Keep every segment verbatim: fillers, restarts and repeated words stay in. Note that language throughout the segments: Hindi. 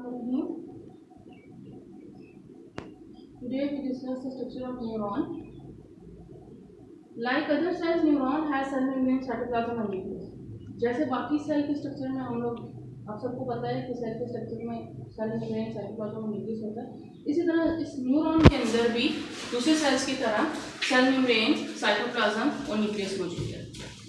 Today we discuss the structure of neuron. Like other cells, neuron has cell membrane, cytoplasm and nucleus. जैसे बाकी सेल के स्ट्रक्चर में हम लोग आप सबको पता है कि सेल के स्ट्रक्चर में सेल मेम्ब्रेन, साइटोप्लाज्म और न्यूक्लियस होता है, इसी तरह इस न्यूरॉन के अंदर भी दूसरे सेल्स की तरह सेल मेम्ब्रेन, साइटोप्लाज्म और न्यूक्लियस मौजूद है,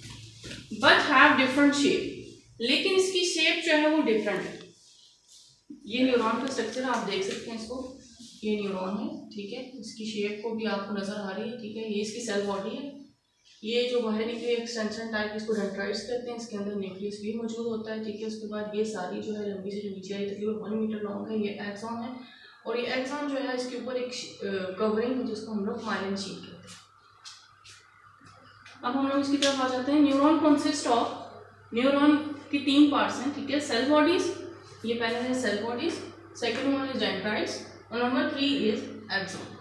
बट हैव डिफरेंट शेप, लेकिन इसकी शेप जो है वो डिफरेंट है। ये न्यूरॉन का स्ट्रक्चर आप देख सकते हैं, इसको ये न्यूरॉन है, ठीक है, इसकी शेप को भी आपको नजर आ रही है, ठीक है, ये इसकी सेल बॉडी है। ये जो बाहर निकली एक्सटेंशन टाइप इसको डेंड्राइट्स कहते हैं, इसके अंदर न्यूक्लियस भी मौजूद होता है, ठीक है। उसके बाद ये सारी जो है लंबी से जो नीचे आई तकरीबन वन मीटर लॉन्ग है, ये एक्सॉन है, और ये एक्सॉन जो है इसके ऊपर एक कवरिंग है जिसको हम लोग माइलिन शीट कहते हैं। अब हम लोग इसकी तरफ आ जाते हैं। न्यूरॉन कंसिस्ट ऑफ, न्यूरॉन की तीन पार्ट्स हैं, ठीक है, सेल बॉडीज, ये पहले है cell bodies, second one is dendrites और number three is axon.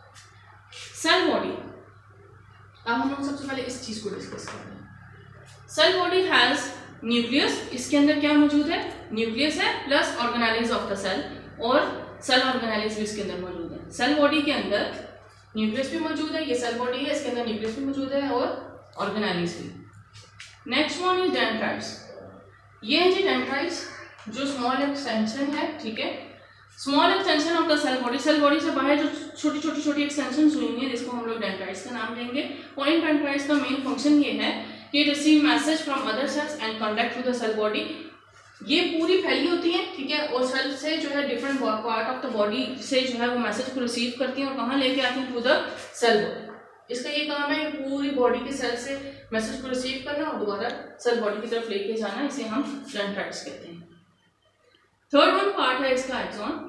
Cell body, अब हम लोग सबसे पहले इस चीज को डिस्कस कर रहे हैं। सेल बॉडी हैज न्यूक्लियस, इसके अंदर क्या मौजूद है, न्यूक्लियस है plus organelles of the cell, और सेल ऑर्गेनेल्स भी इसके अंदर मौजूद है। सेल बॉडी के अंदर न्यूक्लियस भी मौजूद है, ये सेल बॉडी है, इसके अंदर न्यूक्लियस भी मौजूद है और ऑर्गेनेल्स भी। नेक्स्ट वन इज डेंड्राइट्स, ये है जी डेंड्राइट्स जो स्मॉल एक्सटेंशन है, ठीक है, small extension of the cell body, cell body से बाहर जो छोटी छोटी छोटी एक्सटेंशन हुई हैं जिसको हम लोग डेंड्राइट्स का नाम देंगे। और इन डेंड्राइट्स का मेन फंक्शन ये है कि receive message from other cells and conduct to the cell body. ये पूरी फैली होती है, ठीक है, और सेल से जो है different part of the body से जो है वो मैसेज को रिसीव करती हैं और कहाँ लेके आती हैं, टू द सेल बॉडी। इसका ये काम है पूरी बॉडी के सेल से मैसेज को रिसीव करना और दोबारा सेल बॉडी की तरफ लेके जाना, इसे हम डेंड्राइट्स कहते हैं। थर्ड वन पार्ट है इसका एक्सॉन,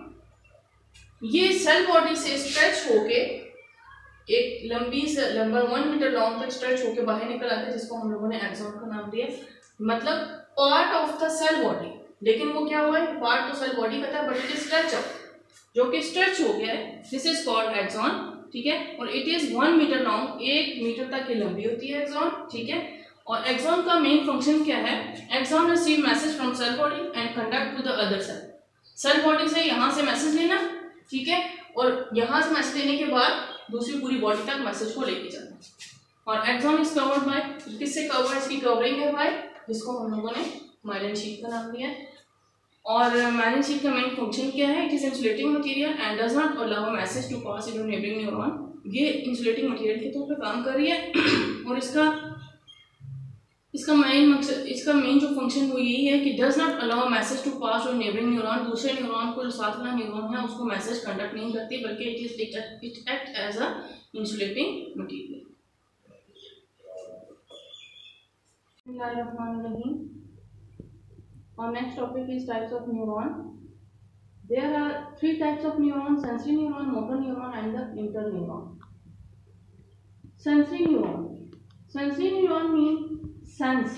ये सेल बॉडी से स्ट्रेच होके एक लंबी से लंबा वन मीटर लॉन्ग तक स्ट्रेच होके बाहर निकल आता है, जिसको हम लोगों ने एक्सॉन का नाम दिया, मतलब part of the cell body. लेकिन वो क्या हुआ है, पार्ट तो सेल बॉडी का था but it is stretch up, जो कि स्ट्रेच हो गया है, दिस इज कॉल्ड एक्सॉन, ठीक है, और it is one metre long, एक मीटर तक की लंबी होती है एक्सॉन, ठीक है। और एक्सॉन का मेन फंक्शन क्या है, axon receive message from cell body and conduct to the other cell. Cell body से यहाँ से मैसेज लेना, ठीक है, और यहाँ से मैसेज लेने के बाद दूसरी पूरी बॉडी तक मैसेज को लेके जाना। और एक्सॉन इज कवर्ड बाय, किससे कवर, इसकी कवरिंग है बाय, जिसको हम लोगों ने माइलिन शीट का नाम दिया है। और माइलिन शीट का मेन फंक्शन क्या है, it is insulating material and does not allow message to pass into neighbouring neuron. ये इंसुलेटिंग मटेरियल के तौर पे काम कर रही है और इसका इसका मेन मकसद, इसका मेन जो फंक्शन वो यही है कि does not allow message to pass और नेबरिंग न्यूरॉन, दूसरे न्यूरॉन को जो साथ वाला न्यूरॉन है उसको मैसेज कंडक्ट नहीं करती, बल्कि it is it act as a insulating material. Our next topic is types of neuron. There are three types of neurons: sensory neuron, motor neuron, and the interneuron. Sensory neuron. Sensory neuron means sense.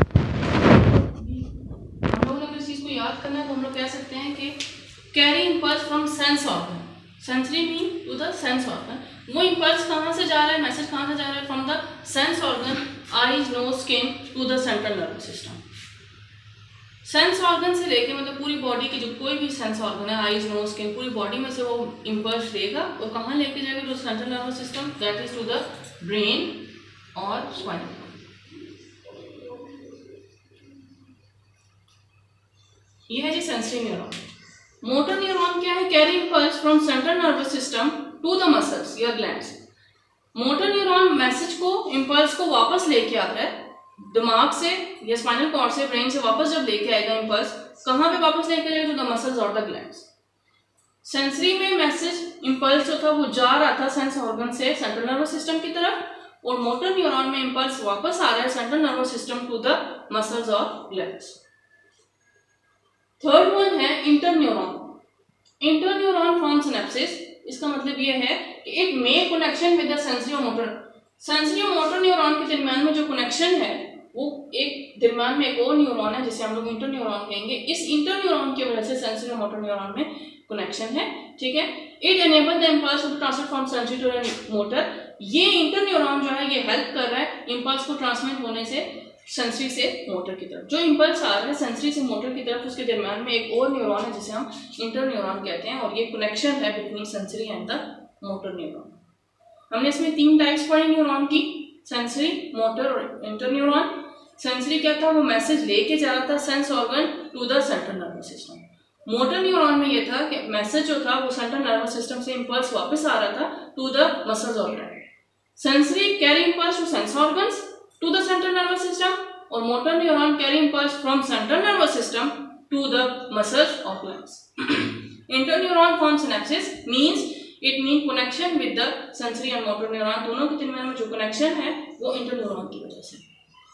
हम लोगों ने इस चीज को याद करना है तो हम लोग कह सकते हैं कि carry impulse from sense organ, sensory mean to the sense organ. वो इंपल्स कहाँ से जा रहा है, मैसेज कहाँ से जा रहा है, from the sense organ, eyes, nose, skin to the central nervous system. Sense organ से लेके मतलब पूरी बॉडी की जो कोई भी सेंस ऑर्गन है, आईज, नोज, स्किन, पूरी बॉडी में से वो इंपल्स देगा और कहाँ लेके जाएगा, to central nervous system, that is to the brain और स्पाइनल। ये है जी सेंसरी न्यूरॉन। मोटर न्यूरॉन क्या है, carry impulse from central nervous system to the muscles या ग्लैंड्स। मोटर न्यूरॉन मैसेज को, इंपल्स को वापस लेके आता है दिमाग से या स्पाइनल कॉर्ड से, ब्रेन से वापस जब लेके आएगा इंपल्स, कहाँ पे वापस लेके जाएगा, टू द मसल्स और द ग्लैंड्स। सेंसरी में मैसेज इंपल्स जो था वो जा रहा था सेंस ऑर्गन से सेंट्रल नर्वस सिस्टम की तरफ, और मोटर न्यूरॉन में इंपल्स वापस आ रहा है central nervous system to the muscles और ग्लैंड्स। थर्ड वन है इंटरन्यूरॉन। इंटरन्यूरॉन फॉर्म सिनेप्सिस, इसका मतलब यह है कि एक make connection with the sensory और मोटर, सेंसरी और मोटर न्यूरॉन के दरमियान में जो कनेक्शन है वो एक दरमियान में एक और न्यूरॉन है जिसे हम लोग इंटरन्यूरॉन कहेंगे। इस इंटरन्यूरॉन की वजह से सेंसरी और मोटर न्यूरॉन में कनेक्शन है, ठीक है। It enable the impulse to transfer from sensory to motor. ये इंटरन्यूरॉन जो है ये हेल्प कर रहा है इंपल्स को ट्रांसमिट होने से सेंसरी से मोटर की तरफ। जो इम्पल्स आ रहा है सेंसरी से मोटर की तरफ, उसके दरम्यान में एक और न्यूरॉन है जिसे हम इंटर न्यूरॉन कहते हैं, और ये कनेक्शन है between sensory and the motor neuron. हमने इसमें तीन टाइप्स पढ़ी न्यूरॉन की, सेंसरी, मोटर और इंटर न्यूरॉन। सेंसरी क्या था, वो मैसेज लेके जा रहा था sense organ to the central nervous system. Motor neuron में ये था कि मैसेज जो था वो सेंट्रल नर्वस सिस्टम से इम्पल्स वापस आ रहा था टू द मसल्स और gland. Sensory carry impulse to sense organs to the central nervous system, और motor neuron carry impulse from central nervous system to the muscles और glands. Inter neuron form synapsis means it mean connection with the sensory and motor neuron, दोनों के दरमियान में जो कनेक्शन है वो इंटर न्यूरॉन की वजह से।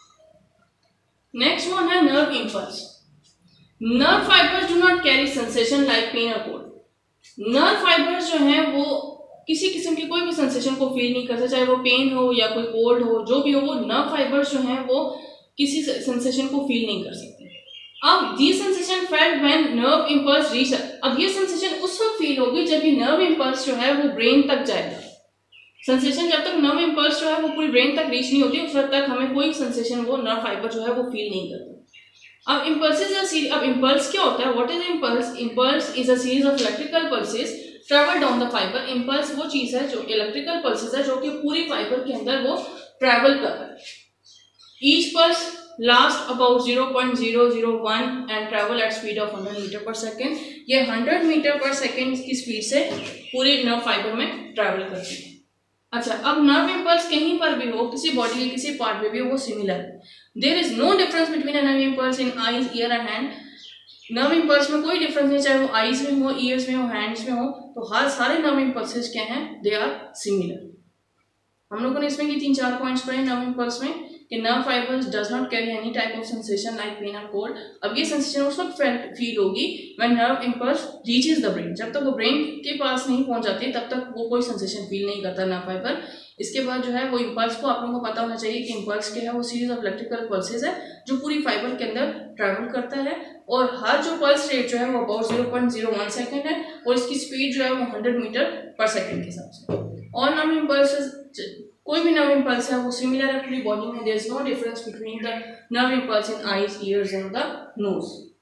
नेक्स्ट वन है nerve impulse. Nerve fibres do not carry sensation like pain और कोल्ड। नर्व फाइबर्स जो हैं वो किसी किस्म की कोई भी सेंसेशन को फील नहीं करते, चाहे वो पेन हो या कोई कोल्ड हो, जो भी हो, वो नर्व फाइबर्स जो हैं वो किसी सेंसेशन को फील नहीं कर सकते। अब the sensation felt when nerve impulse reach, अब ये सेंसेशन उस वक्त फील होगी जब ये नर्व इम्पल्स जो है वो ब्रेन तक जाएगा। सेंसेशन जब तक नर्व इम्पल्स जो है वो पूरी ब्रेन तक रीच नहीं होती, उस वक्त तक हमें कोई सेंसेशन वो नर्व फाइबर जो है वो फील नहीं करता। अब इम्पल्सेस, अब इम्पल्स क्या होता है, what is impulse? Impulse is a series of electrical pulses travel down the fibre. Impulse वो चीज है जो इलेक्ट्रिकल पल्सेस है जो कि पूरी फाइबर के अंदर वो ट्रेवल कर रहा है। Each pulse last about zero point zero zero one and travel at speed of hundred metre per second. ये हंड्रेड मीटर पर सेकेंड की स्पीड से पूरे नर्व फाइबर में ट्रेवल करती है। अच्छा, अब नर्व इम्पल्स कहीं पर भी हो, किसी बॉडी के किसी पार्ट में भी हो, वो सिमिलर है। There is no difference between a nerve impulse in eyes, ear and hand. Nerve impulse में कोई डिफरेंस नहीं, चाहे वो आईज में हो, ईयर्स में हो, हैंड्स में हो, तो हर सारे नर्व इम्पल्सेस क्या हैं, दे आर सिमिलर। हम लोगों ने इसमें ये तीन चार पॉइंट्स पढ़े नर्व इम्पल्स में कि nerve fibres does not carry any type of sensation like pain और कोल्ड। अब ये सेंसेशन उस वक्त फील होगी when nerve impulse reaches the brain. जब तक वो ब्रेन के पास नहीं पहुंच जाती तब तक वो कोई सेंसेशन फील नहीं करता नर्व फाइबर। इसके बाद जो है वो इम्पल्स को आप लोगों को पता होना चाहिए कि इम्पल्स क्या है, वो सीरीज ऑफ इलेक्ट्रिकल पल्सेस है जो पूरी फाइबर के अंदर ट्रैवल करता है, और हर जो पल्स रेट जो है वो about zero point zero one second है, और इसकी स्पीड जो है वो हंड्रेड मीटर पर सेकेंड के हिसाब से। और नर्व इम्पल्स, कोई भी नर्व इम्पल्स है वो सिमिलर है पूरी बॉडी में। There is no difference between the nerve impulse in eyes, ears and the knows.